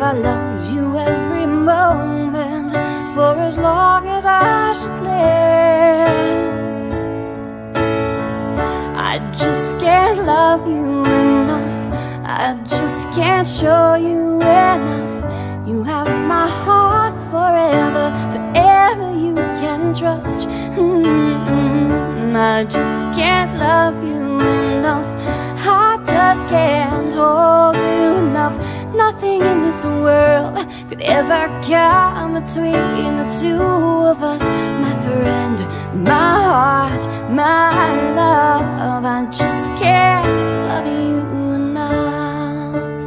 I love you every moment, for as long as I should live. I just can't love you enough, I just can't show you enough. You have my heart forever, forever you can trust. I just can't love you enough, I just can't hold you enough. Nothing in this world could ever come between the two of us. My friend, my heart, my love, I just can't love you enough.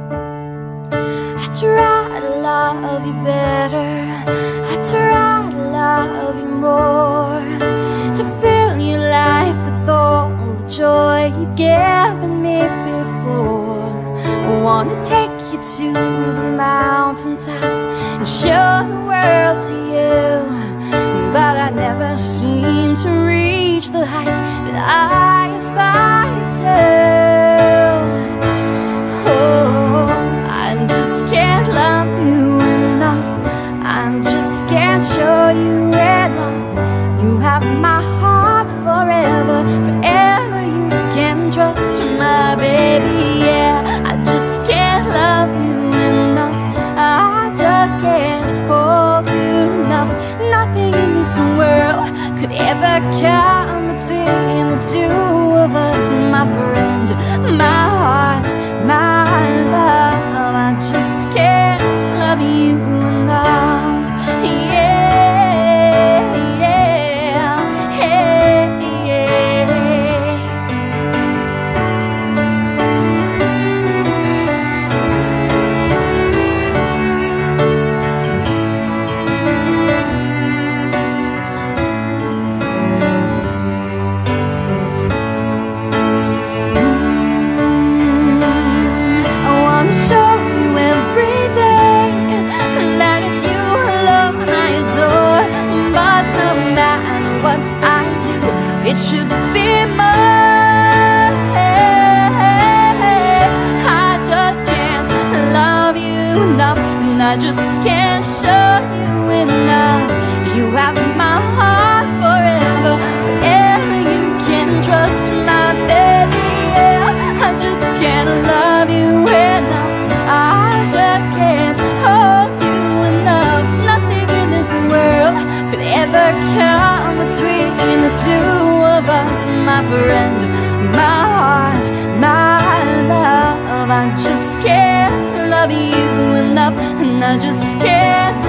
I try to love you better, I try to love you more, to fill your life with all the joy you've given me before. I wanna take you to the mountaintop and show the world to you, but I never seem to reach the height that I aspire to. Oh, I just can't love you enough, I just can't show you enough. You have my heart forever, forever you can trust. My baby, yeah, I just can't love you enough, I just can't hold you enough. Nothing in this world could ever come between the two of us. My friend, my heart, my love, I just can't love you enough. Yeah, yeah, hey, yeah. It should be mine. I just can't love you enough, and I just can't show you enough. You have my heart forever, forever you can trust. My baby, yeah, I just can't love you enough, I just can't hold you enough. Nothing in this world could ever come between the two of us. My friend, my heart, my love, I just can't love you enough, and I just can't